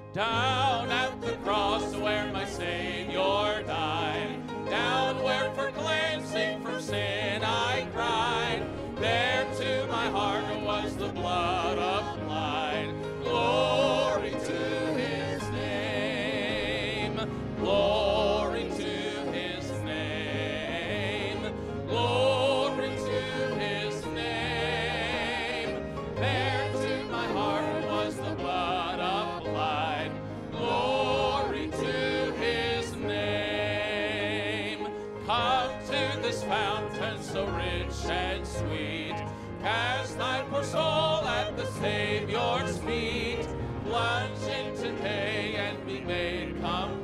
Down at the cross where my Savior died, down where for cleansing from sin I cried, there to my heart was the blood applied. Glory to his name, glory to his name, glory to his name. There to my heart was the blood applied. Glory to his name. Come to this fountain so rich and sweet, cast thy poor soul at the Savior's feet, plunge into day and be made complete.